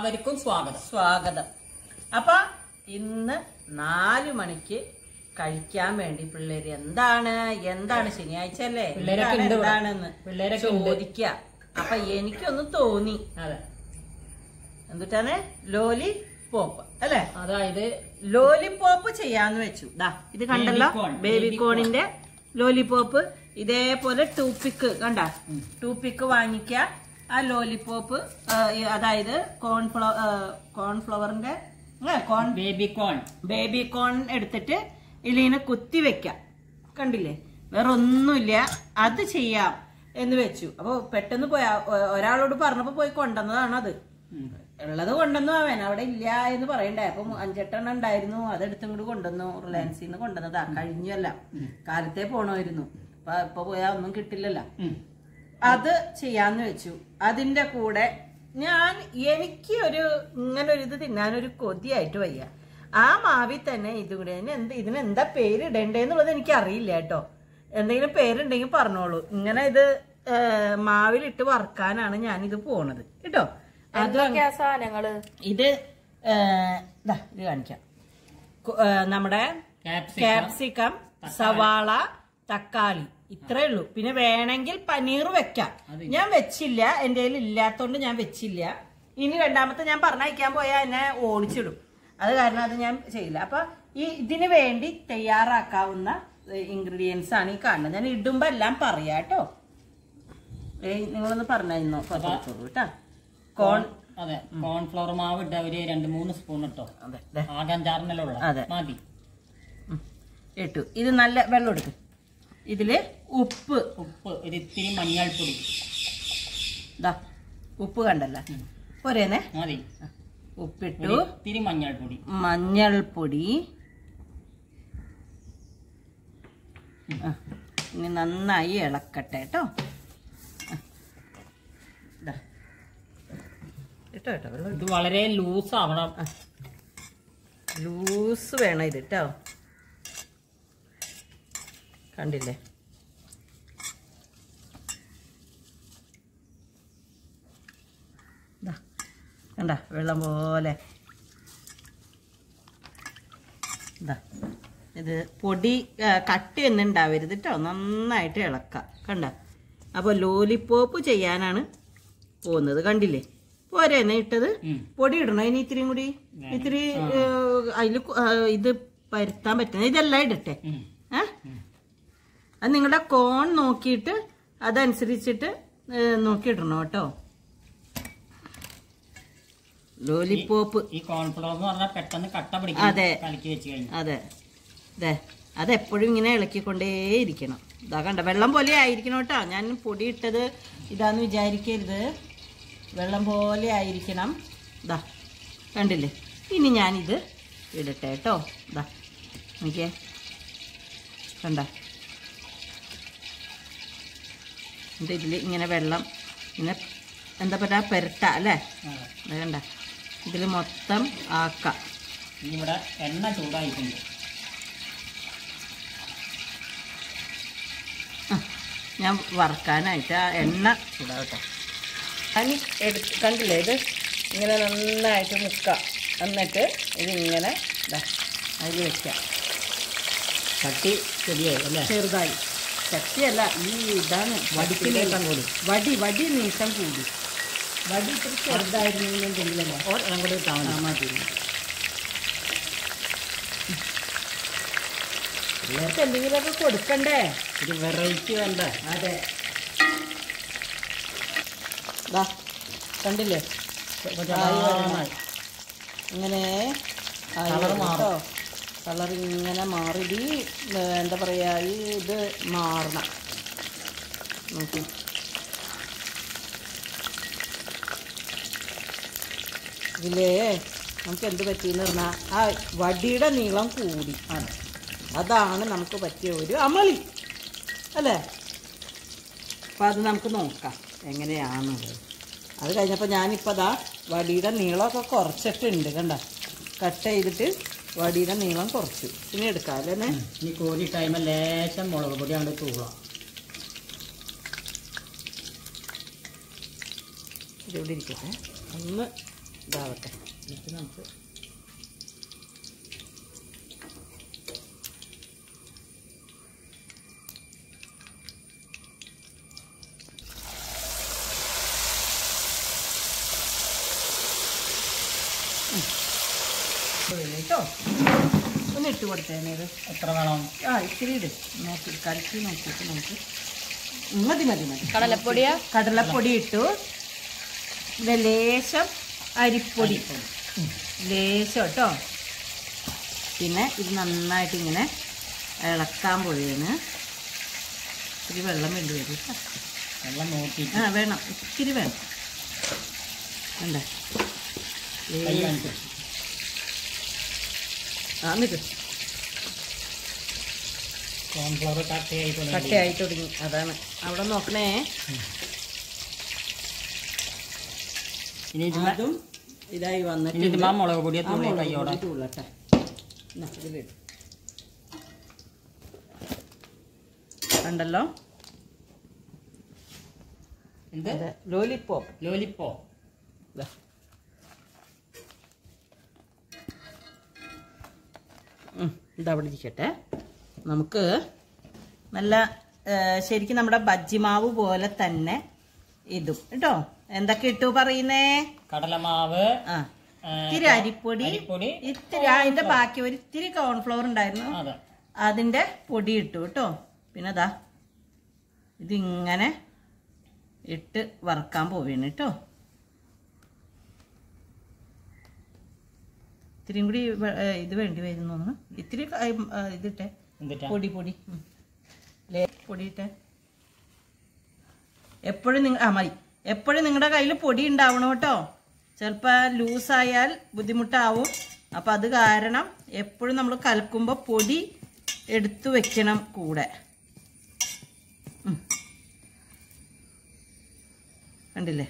എല്ലാവർക്കും സ്വാഗതം. സ്വാഗതം. അപ്പൊ ഇന്ന് 4 മണിക്ക് കഴിക്കാൻ വേണ്ടി പിള്ളേര് എന്താണ് ശനിയാഴ്ച അല്ലേ, എന്താണെന്ന് ചോദിക്ക. അപ്പൊ എനിക്കൊന്ന് തോന്നി, എന്തുട്ടാണ് ലോലിപോപ്പ് അല്ലെ, അതായത് ലോലിപോപ്പ് ചെയ്യാന്ന് വെച്ചു. ഇത് കണ്ടല്ലോ, ബേബിക്കോണിന്റെ ലോലിപോപ്പ്. ഇതേപോലെ ടൂപ്പിക്ക് കണ്ട, ടൂപ്പിക്ക് വാങ്ങിക്ക. ആ ലോലിപോപ്പ് അതായത് കോൺഫ്ലവറിന്റെ ബേബിക്കോൺ എടുത്തിട്ട് ഇതിലിങ്ങനെ കുത്തി വെക്കാം. കണ്ടില്ലേ, വേറെ ഒന്നുമില്ല, അത് ചെയ്യാം എന്ന് വെച്ചു. അപ്പൊ പെട്ടെന്ന് ഒരാളോട് പറഞ്ഞപ്പോ പോയി കൊണ്ടുവന്നതാണ്. അത് ഉള്ളത് കൊണ്ടുവന്നു, അവൻ അവിടെ ഇല്ല എന്ന് പറയണ്ടേ. അപ്പൊ 5-8 എണ്ണം ഉണ്ടായിരുന്നു, അതെടുത്തും കൂടി കൊണ്ടുവന്നു. റിലയൻസിൽ നിന്ന് കൊണ്ടുവന്നതാ, കഴിഞ്ഞല്ല, കാലത്തെ പോണമായിരുന്നു. ഇപ്പൊ പോയാ ഒന്നും കിട്ടില്ലല്ലോ. അത് ചെയ്യാന്ന് വെച്ചു. അതിന്റെ കൂടെ എനിക്ക് ഇങ്ങനെ ഒരു ഇത് തിന്നാനൊരു കൊതിയായിട്ട് വയ്യ. ആ മാവിൽ തന്നെ ഇതും കൂടി, ഇതിനെന്താ പേര് ഇടണ്ടേന്നുള്ളത് എനിക്ക് അറിയില്ല കേട്ടോ. എന്തെങ്കിലും പേരുണ്ടെങ്കിൽ പറഞ്ഞോളൂ. ഇങ്ങനെ ഇത് മാവിലിട്ട് വറുക്കാനാണ് ഞാനിത് പോണത് കേട്ടോ. സാധനങ്ങള് ഇത് കാണിക്കാം. നമ്മുടെ ക്യാപ്സിക്കം, സവാള, തക്കാളി, ഇത്രേ ഉള്ളൂ. പിന്നെ വേണമെങ്കിൽ പനീർ വെക്കാം. ഞാൻ വെച്ചില്ല, എന്റെ കയ്യിൽ ഇല്ലാത്തോണ്ട് ഞാൻ വെച്ചില്ല. ഇനി രണ്ടാമത്തെ ഞാൻ പറഞ്ഞയക്കാൻ പോയാൽ എന്നെ ഓടിച്ചിടും. അത് കാരണം അത് ഞാൻ ചെയ്യില്ല. അപ്പൊ ഇതിന് വേണ്ടി തയ്യാറാക്കാവുന്ന ഇൻഗ്രീഡിയൻസ് ആണ് ഈ കാണുന്നത്. ഞാൻ ഇടുമ്പോ എല്ലാം പറയാട്ടോ. നിങ്ങളൊന്ന് പറഞ്ഞോ കേട്ടാ. കോൺഫ്ലവർ മാവ് ഇട്ട ഒരു 2-3 സ്പൂൺ ഇട്ടോ. അതെ, മതി. ഇട്ടു. ഇത് നല്ല വെള്ളം എടുക്കും. ഇതില് ഉപ്പ്, ഒരു ഇത്തിരി മഞ്ഞൾപ്പൊടി. ഉപ്പ് കണ്ടല്ലോ, പോരേന്നെ. മതി. ഉപ്പിട്ടു, ഇത്തിരി മഞ്ഞൾപ്പൊടി. ഇനി നന്നായി ഇളക്കട്ടെ കേട്ടോ. ഇത് വളരെ ലൂസ് ആവണം, ലൂസ് വേണം ഇത് കേട്ടോ. കണ്ടില്ലേ, കണ്ട വെള്ളം പോലെ. ഇത് പൊടി കട്ടിയൊന്നും ഉണ്ടാവരുത് കേട്ടോ, നന്നായിട്ട് ഇളക്കാം. കണ്ട, അപ്പോൾ ലോലിപോപ്പ് ചെയ്യാനാണ് പോകുന്നത്. കണ്ടില്ലേ, പോരെന്നെ ഇട്ടത്. പൊടി ഇടണോ ഇനി ഇത്തിരിയും കൂടി? ഇത്തിരി അതിൽ ഇത് പരുത്താൻ പറ്റുന്ന ഇതെല്ലാം ഇടട്ടെ. അത് നിങ്ങളുടെ കോൺ നോക്കിയിട്ട് അതനുസരിച്ചിട്ട് നോക്കിയിടണം കേട്ടോ. ലോലിപോപ്പ് ഈ കോൺഫ്ലവർ എന്ന് പറഞ്ഞാൽ പെട്ടെന്ന് കട്ട പിടിക്കും. അതെ അതെ അതെ, അതെപ്പോഴും ഇങ്ങനെ ഇളക്കിക്കൊണ്ടേയിരിക്കണം. ഇതാ കണ്ട, വെള്ളം പോലെ ആയിരിക്കണം കേട്ടോ. ഞാൻ പൊടി ഇട്ടത് ഇതാന്ന് വിചാരിക്കരുത്, വെള്ളം പോലെ ആയിരിക്കണം. ഇതാ കണ്ടില്ലേ. ഇനി ഞാനിത് ഇടട്ടെ കേട്ടോ. ഇതാ നോക്കിയേ, കണ്ട, ഇതിൽ ഇങ്ങനെ വെള്ളം ഇങ്ങനെ എന്താ പറയുക, പെരട്ട അല്ലേ. അത് കണ്ട, ഇതിൽ മൊത്തം ആക്കാം. ഇവിടെ എണ്ണ ചൂടായിട്ടുണ്ട്. ഞാൻ വറക്കാനായിട്ട് ആ എണ്ണ ചൂടാവട്ടെ. കണ്ടില്ലേ, ഇത് ഇങ്ങനെ നന്നായിട്ട് മുക്കാം. എന്നിട്ട് ഇതിങ്ങനെ അതിൽ വെക്കാം. ചട്ടി ശരിയായി അല്ലേ? ചെറുതായി. ചട്ടിയല്ല, ഈ ഇതാണ് വടിക്കിലേക്കാൻ പോലും. വടി നീട്ടം കൂടി. വടി ഇത്തിരി ചെറുതായിരുന്നെങ്കിലല്ലേ അങ്ങോട്ട് ഇട്ടാൽ മതി. പിള്ളേർക്ക് എന്തെങ്കിലുമൊക്കെ കൊടുക്കണ്ടേ, ഒരു വെറൈറ്റി വേണ്ട. അതെ, കണ്ടില്ലേ, ഇങ്ങനെ കളർ ഇങ്ങനെ മാറി. എന്താ പറയാ, ഇത് മാറണം. നോക്കി, ഇതിലേ നമുക്ക് എന്ത് പറ്റിയെന്ന് പറഞ്ഞാൽ ആ വടിയുടെ നീളം കൂടി. അതാണ് നമുക്ക് പറ്റിയ ഒരു അമളി അല്ലേ. അപ്പം അത് നമുക്ക് നോക്കാം എങ്ങനെയാണെന്നുള്ളത്. അത് കഴിഞ്ഞപ്പോൾ ഞാനിപ്പോൾ വടിയുടെ നീളമൊക്കെ കുറച്ചിട്ടുണ്ട്. കണ്ട, കട്ട് ചെയ്തിട്ട് വടിയുടെ നീളം കുറച്ചു. ഇനി എടുക്കാം അല്ലേ. ഈ കോരി ടൈമിൽ ലേശം മുളക് പൊടി അങ്ങോട്ട് തൂളാം. ഇതിവിടെ ഇരിക്കട്ടെ, ഒന്ന് ഇതാവട്ടെ. എന്നിട്ട് നമുക്ക് കേട്ടോ ഒന്ന് ഇട്ട് കൊടുത്തേനേത്. എത്ര വേണം? ഇത്തിരി ഇട്. നോക്കി കലക്കി നോക്കിയിട്ട് നമുക്ക് മതി മതി മതി. കടലപ്പൊടിയാ? കടലപ്പൊടി ഇട്ടു. ലേശം അരിപ്പൊടി ലേശം കേട്ടോ. പിന്നെ ഇത് നന്നായിട്ട് ഇങ്ങനെ ഇളക്കാൻ പോയാണ്. ഇത്തിരി വെള്ളം വേണ്ടി വരും. വെള്ളം നോക്കി വേണം, ഇത്തിരി വേണം. വേണ്ടേ? എന്നിട്ട് കോൺഫ്ലവർ കട്ടയായി തുടങ്ങി. അതാണ് അവിടെ നോക്കണേ. ഇനി അതും ഇതായി വന്നിട്ട് മുളക് പൊടിയെ കയ്യോടെ തുള്ളട്ടെ. കണ്ടല്ലോ, എന്ത് ലോലിപോപ്പ്. ലോലിപ്പോ ഇതവിടെ ഇരിക്കട്ടെ. നമുക്ക് നല്ല ശരിക്കും നമ്മുടെ ബജ്ജിമാവ് പോലെ തന്നെ ഇതും കേട്ടോ. എന്തൊക്കെ ഇട്ടു പറയുന്നേ? കടലമാവ്, ഇത്തിരി അരിപ്പൊടി, ഇത്തിരി അതിന്റെ ബാക്കി ഒരു ഇത്തിരി കോൺഫ്ലവർ ഉണ്ടായിരുന്നു, അതിന്റെ പൊടി ഇട്ടു കേട്ടോ. പിന്നെ അതാ ഇതിങ്ങനെ ഇട്ട് വറക്കാൻ പോവുകയാണ് കേട്ടോ. ഇത്തിരിയും കൂടി ഇത് വേണ്ടി വരുന്നു. ഇത്തിരി ഇതിട്ടെ, പൊടി പൊടി പൊടിയിട്ടെ. എപ്പോഴും മതി. എപ്പോഴും നിങ്ങളുടെ കയ്യിൽ പൊടി ഉണ്ടാവണം കേട്ടോ. ചിലപ്പോൾ ലൂസായാൽ ബുദ്ധിമുട്ടാവും. അപ്പം അത് കാരണം എപ്പോഴും നമ്മൾ കലക്കുമ്പോൾ പൊടി എടുത്തു വെക്കണം കൂടെ. കണ്ടില്ലേ?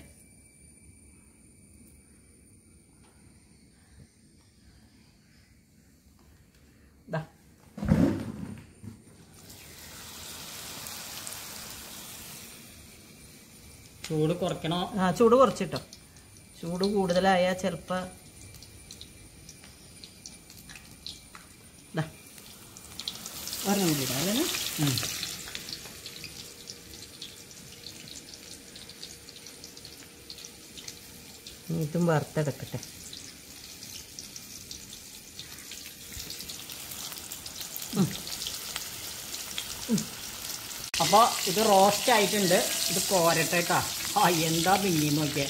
ചൂട് കുറയ്ക്കണോ? ചൂട് കുറച്ചിട്ടോ. ചൂട് കൂടുതലായാൽ ചിലപ്പോൾ ഒരെണ്ണം കൂടി ഇടാം അല്ലേ? ഇതും വറുത്തെടുക്കട്ടെ. അപ്പോൾ ഇത് റോസ്റ്റ് ആയിട്ടുണ്ട്. ഇത് കോരട്ടേക്കാ. എന്താ പിന്നെയും നോക്കിയേ.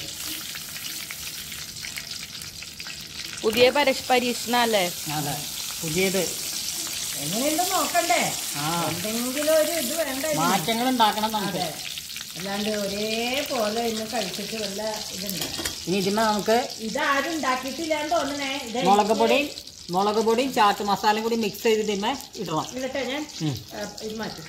പുതിയ പരീക്ഷണല്ലേ? അതെ, പുതിയത്. എങ്ങനെയുണ്ടെന്ന് നോക്കണ്ടേ? എന്തെങ്കിലും ഒരു ഇത് വേണ്ട, മാറ്റങ്ങൾ ഉണ്ടാക്കണം നമുക്ക്. അല്ലാണ്ട് ഒരേപോലെ ഇന്ന് കഴിച്ചിട്ട് വല്ല ഇതുണ്ടാകും. ഇനി ഇതിന്മേൽ നമുക്ക് ഇതാരും ഉണ്ടാക്കിയിട്ടില്ലാന്ന് തോന്നണേ. മുളക് പൊടിയും ചാറ്റ് മസാലയും കൂടി മിക്സ് ചെയ്ത് ഇതിന്മേൽ ഇടണം. ഇടട്ടെ, ഞാൻ ഇത് മാറ്റും.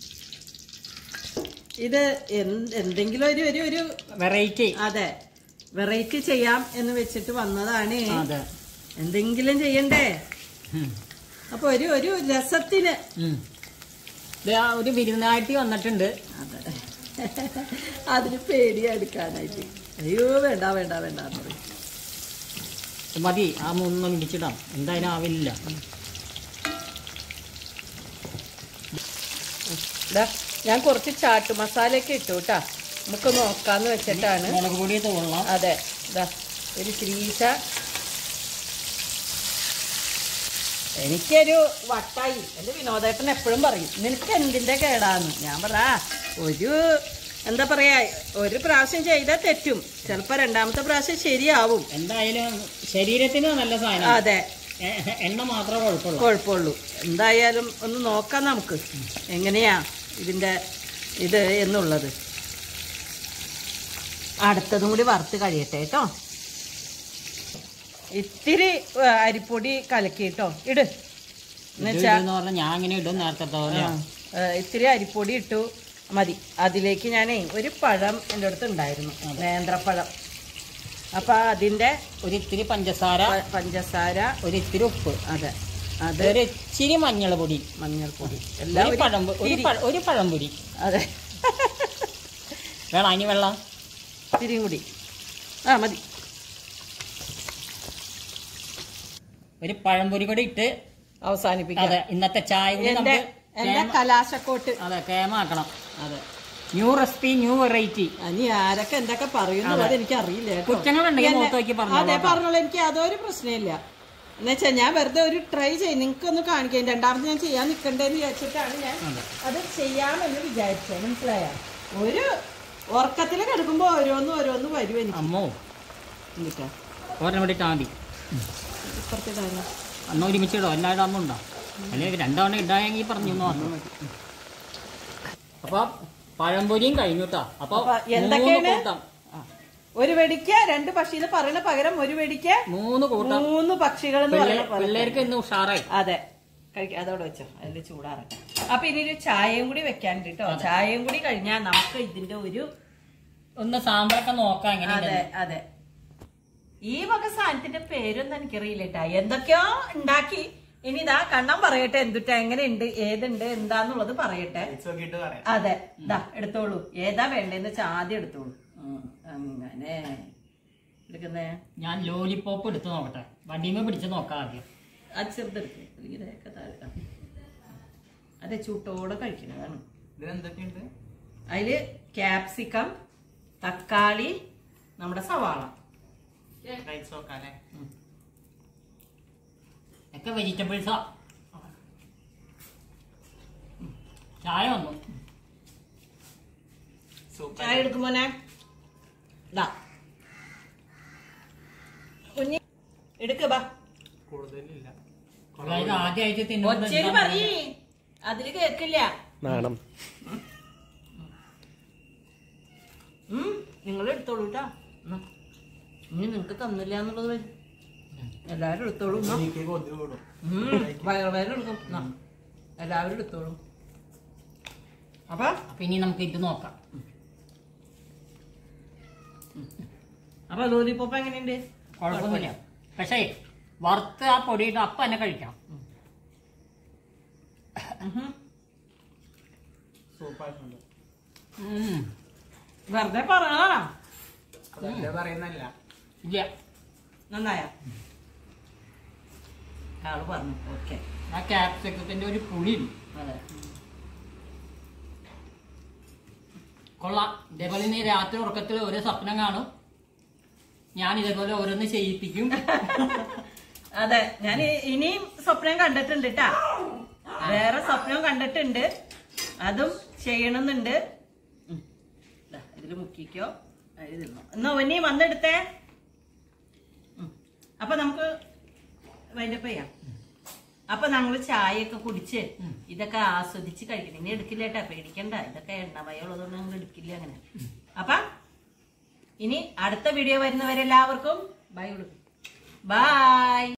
ഇത് എന്തെങ്കിലും ഒരു വെറൈറ്റി. അതെ, വെറൈറ്റി ചെയ്യാം എന്ന് വെച്ചിട്ട് വന്നതാണ്. അതെ, എന്തെങ്കിലും ചെയ്യണ്ടേ? അപ്പൊ ഒരു രസത്തിന് ഒരു വിരുന്നായിട്ട് വന്നിട്ടുണ്ട്. അതെ, അതിന് പേടിയാ എടുക്കാനായിട്ട്. അയ്യോ വേണ്ട വേണ്ട വേണ്ട മതി. ആ മൂന്നും ഇടിച്ചിടാം, എന്തായാലും ആവില്ല. ഞാൻ കുറച്ച് ചാട്ട് മസാലയൊക്കെ ഇട്ടു കേട്ടാ. നമുക്ക് നോക്കാന്ന് വെച്ചിട്ടാണ്. മുളക് പൊടി തോന്നണം. അതെ, ഒരു ശ്രീശ. എനിക്കൊരു വട്ടായി. എൻ്റെ വിനോദേട്ടൻ എപ്പോഴും പറയും, നിനക്ക് എന്തിൻ്റെ കേടാന്ന്. ഞാൻ എന്താ പറയാ, ഒരു പ്രാവശ്യം ചെയ്താൽ തെറ്റും, ചിലപ്പോൾ രണ്ടാമത്തെ പ്രാവശ്യം ശരിയാവും. എന്തായാലും ശരീരത്തിന് നല്ല സാധനം. അതെ, എണ്ണ മാത്രമേ കുഴപ്പമുള്ളൂ. എന്തായാലും ഒന്ന് നോക്കാം നമുക്ക് എങ്ങനെയാ ഇതിൻ്റെ ഇത് എന്നുള്ളത്. അടുത്തതും കൂടി വറുത്ത് കഴിയട്ടെ കേട്ടോ. ഇത്തിരി അരിപ്പൊടി കലക്കി കേട്ടോ. ഇട് ഞാൻ അങ്ങനെ ഇടും നേരത്തെ. ഇത്തിരി അരിപ്പൊടി ഇട്ടു, മതി. അതിലേക്ക് ഞാനേ ഒരു പഴം എൻ്റെ അടുത്ത് ഉണ്ടായിരുന്നു, നേന്ത്രപ്പഴം. അപ്പൊ അതിൻ്റെ ഒരിത്തിരി പഞ്ചസാര, ഒരിത്തിരി ഉപ്പ്. അതെ, അതൊരു ഇച്ചിരി മഞ്ഞൾപ്പൊടി, എല്ലാം ഒരു പഴംപൊടി. അതെ, വേണം. ഇനി വെള്ളം ഇത്തിരിയും കൂടി മതി. ഒരു പഴംപൊരി കൂടി ഇട്ട് അവസാനിപ്പിക്കാം. അതെ, ഇന്നത്തെ ചായ കൂടി എന്റെ കലാശക്കോട്ട് അതെ കേമാക്കണം. അതെ, ന്യൂ റെസിപ്പി, ന്യൂ വെറൈറ്റി. ഇനി ആരൊക്കെ എന്തൊക്കെ പറയുന്നത് എനിക്ക് അറിയില്ല. അതെ പറഞ്ഞോളൂ, എനിക്ക് അതൊരു പ്രശ്നമില്ല. എന്നുവെച്ചാ ഞാൻ വെറുതെ ഒരു ട്രൈ ചെയ്യും, നിങ്ങൾക്കൊന്ന് കാണിക്കാം. രണ്ടാമത് ഞാൻ ചെയ്യാൻ നിൽക്കണ്ടേന്ന് വിചാരിച്ചിട്ടാണ് ഞാൻ അത് ചെയ്യാമെന്ന് വിചാരിച്ചത്. മനസ്സിലായ? ഒരു ഉറക്കത്തിൽ കിടക്കുമ്പോ ഓരോന്ന് വരും എനിക്ക്. അമ്മോ ഇപ്പുറത്തെ കാര്യം അന്ന് ഒരുമിച്ചിടോ, എല്ലാവരും അമ്മ ഉണ്ടോ? അല്ലെങ്കിൽ രണ്ടവണ ഇടായെങ്കിൽ പറഞ്ഞു മതി. അപ്പൊ പഴംപൊരിയും കഴിഞ്ഞുട്ടാ. അപ്പൊ എന്തൊക്കെയാണ്? ഒരു വെടിക്ക് 2 പക്ഷി എന്ന് പറയുന്ന പകരം ഒരു വെടിക്ക് 3 പക്ഷികൾ എന്ന് പറയുന്ന പിള്ളേർക്ക് ഇന്ന് ഉഷാറായി. അതെ, കഴിക്കാം. അതോടെ വെച്ചോ, അതിൽ ചൂടാറട്ടെ. അപ്പൊ ഇനി ഒരു ചായയും കൂടി വെക്കാനുണ്ട് കേട്ടോ. ചായയും കൂടി കഴിഞ്ഞാൽ നമുക്ക് ഇതിന്റെ ഒന്ന് സാമ്പാറൊക്കെ നോക്കാം. അതെ അതെ, ഈ വക സാധനത്തിന്റെ പേരൊന്നും എനിക്കറിയില്ല കേട്ടാ. എന്തൊക്കെയോ ഉണ്ടാക്കി. ഇനി ഇതാ കണ്ണം പറയട്ടെ, എന്തുട്ടാ, എങ്ങനെയുണ്ട്, ഏതുണ്ട്, എന്താന്നുള്ളത് പറയട്ടെ. അതെ, ഇതാ എടുത്തോളൂ. ഏതാ വേണ്ടതെന്ന് വെച്ചാൽ ആദ്യം എടുത്തോളൂ. അങ്ങനെ എടുക്കുന്നേ. ഞാൻ ലോലിപോപ്പ് എടുത്ത് നോക്കട്ടെ, വണ്ടിമേ പിടിച്ച് നോക്കാം ആദ്യം. ആ ചെറുതെടുക്കും, ഇതൊക്കെ താഴെ. അതെ, ചൂട്ടോടെ കഴിക്കുന്നതാണ്. അതില് ക്യാപ്സിക്കം, തക്കാളി, നമ്മുടെ സവാള ഒക്കെ വെജിറ്റബിൾസാ. ചായ വന്നു. ചായ എടുക്കുമ്പോനെ കുഞ്ഞി എടുക്ക ബാ. ആദ്യമായിട്ട് ഒച്ചേരി പറയ്, അതില് കേക്കില്ല. നിങ്ങൾ എടുത്തോളൂ കേട്ടാ. ഇനി നിങ്ങക്ക് തന്നില്ല എന്നുള്ളത് എല്ലാവരും എടുത്തോളൂ. വയറുവേദന എടുക്കും, എല്ലാവരും എടുത്തോളൂ. അപ്പൊ ഇനി നമുക്ക് ഇത് നോക്കാം. അപ്പൊ ലോലിപോപ്പ് എങ്ങനെയുണ്ട്? കുഴപ്പമൊന്നുമില്ല. പക്ഷേ വറുത്ത് ആ പൊടിയിട്ട് അപ്പം തന്നെ കഴിക്കാം. വെറുതെ പറഞ്ഞതാ, ഇല്ല. നന്നായ ആള് പറഞ്ഞു. ഓക്കെ, ആ ക്യാപ്സിക്കത്തിന്റെ ഒരു പുളി. അതെ, കൊള്ളാം. ഇതേപോലെ നീ രാത്രി ഉറക്കത്തിൽ ഒരു സ്വപ്നം കാണും, ഞാൻ ഇതേപോലെ ഓരോന്ന് ചെയ്യിപ്പിക്കും. അതെ, ഞാൻ ഇനിയും സ്വപ്നം കണ്ടിട്ടുണ്ട് കേട്ടാ. വേറെ സ്വപ്നം കണ്ടിട്ടുണ്ട്, അതും ചെയ്യണമെന്നുണ്ട്. ഇതില് മുക്കിക്കോ, എന്നാ ഒന്നി വന്നെടുത്തേ. അപ്പൊ നമുക്ക് വൈൻഡപ്പ് ചെയ്യാം. അപ്പൊ ഞങ്ങള് ചായയൊക്കെ കുടിച്ച് ഇതൊക്കെ ആസ്വദിച്ച് കഴിക്കണം. ഇനി എടുക്കില്ല കേട്ടാ, പേടിക്കണ്ട. ഇതൊക്കെ എണ്ണമയുള്ളതുകൊണ്ട് ഞങ്ങൾ എടുക്കില്ല അങ്ങനെ. അപ്പൊ ഇനി അടുത്ത വീഡിയോ വരുന്നവരെല്ലാവർക്കും ബൈ കൊടുക്കും. ബൈ.